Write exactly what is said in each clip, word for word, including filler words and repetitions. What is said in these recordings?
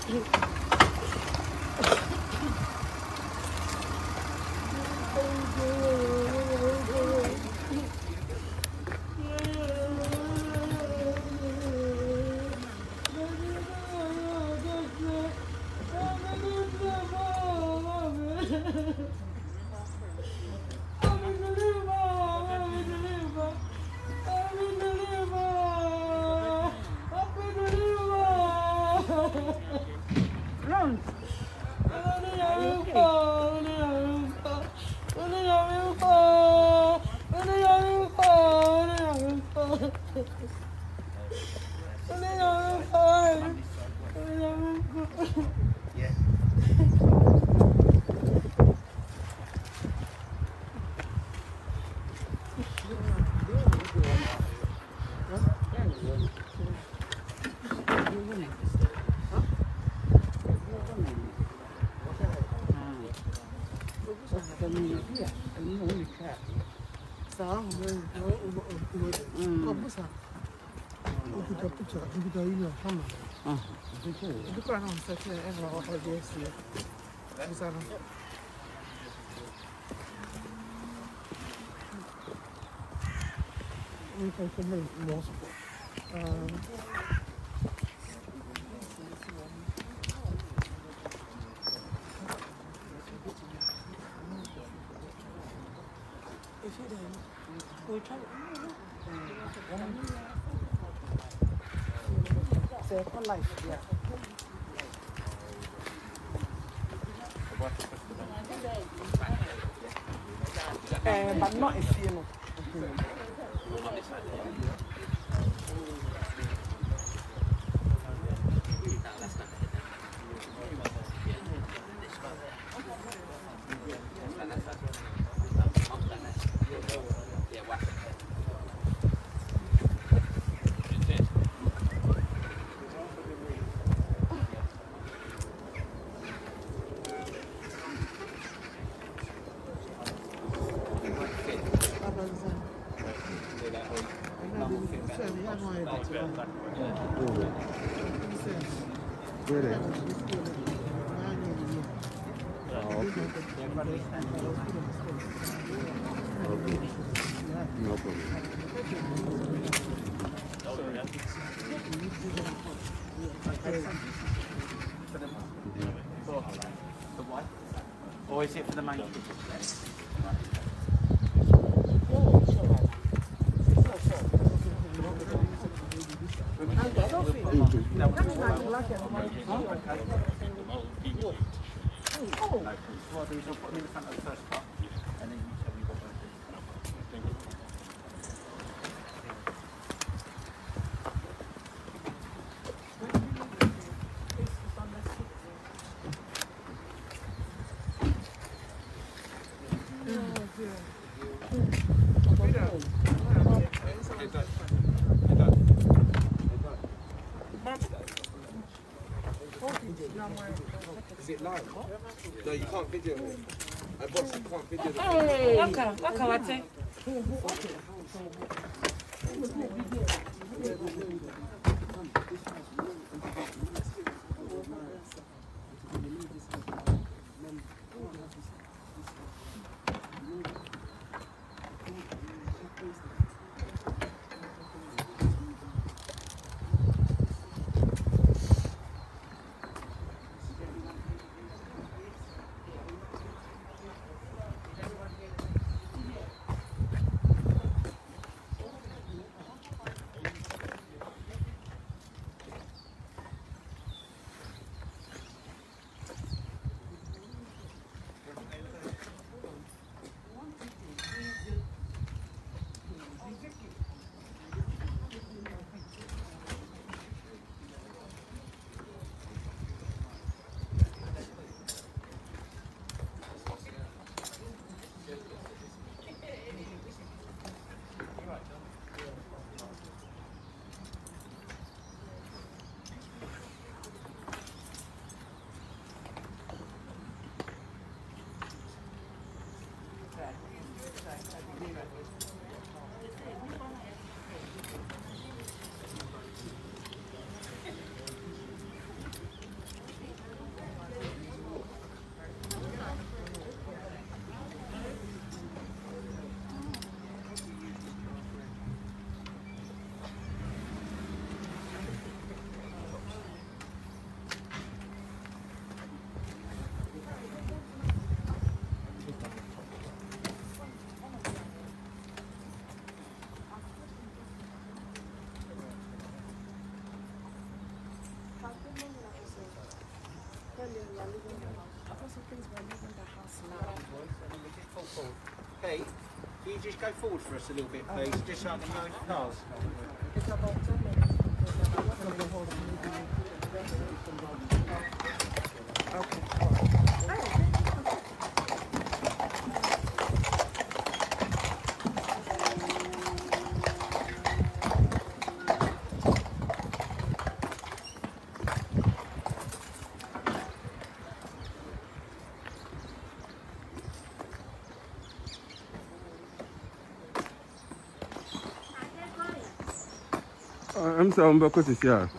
Second life, yeah. Uh, but not a funeral. Or is it for the main? Is it live? No, you can't video it. I boss, you can't video it. Hey! Waka, waka, wate. are living in the house. Also, please, we're leaving the house now. Hey, can you just go forward for us a little bit, please? Just so I can load the cars. It's about ten minutes because I'm not going to hold on. Okay. All right. I'm sorry, I'm back to here.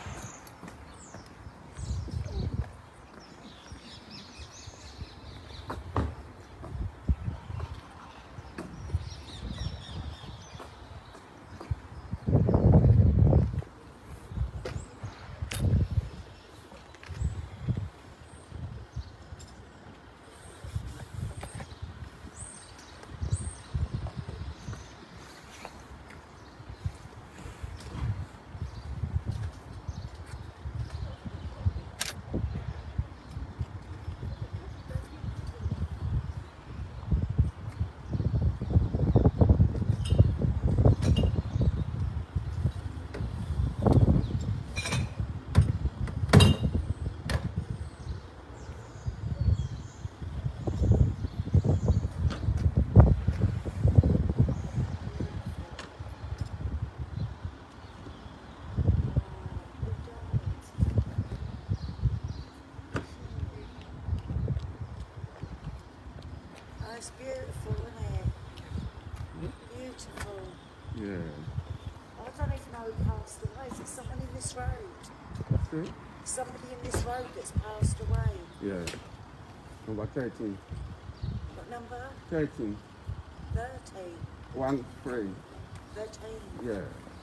It's beautiful, isn't it? Beautiful. Yeah. I don't even know who passed away. Is there someone in this road? What's it? Somebody in this road that's passed away. Yeah. Number thirteen. What number? thirteen. thirteen. One three. thirteen. Yeah.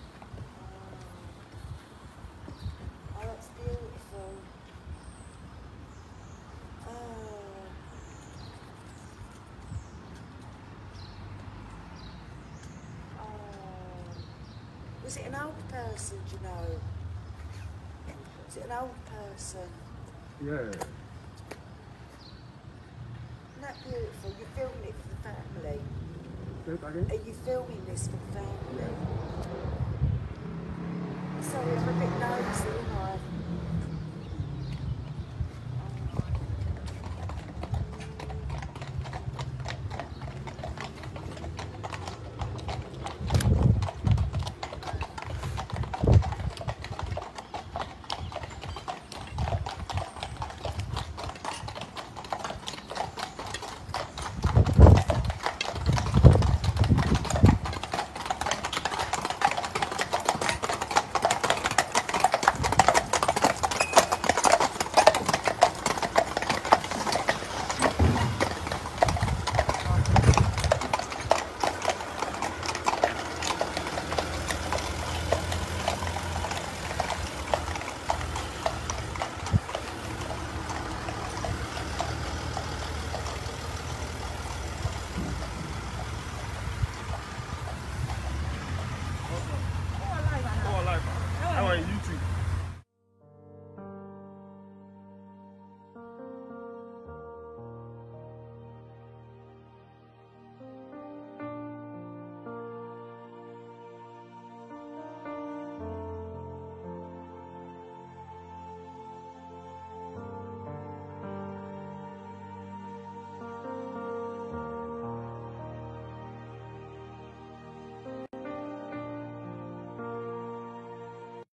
Oh, that's beautiful. Oh. Oh. Was it an old person, do you know? Was it an old person? Yeah. Isn't that beautiful? You're filming it for the family. Say it again? Are you filming this for the family? Yeah. Sorry, I'm a bit nosy.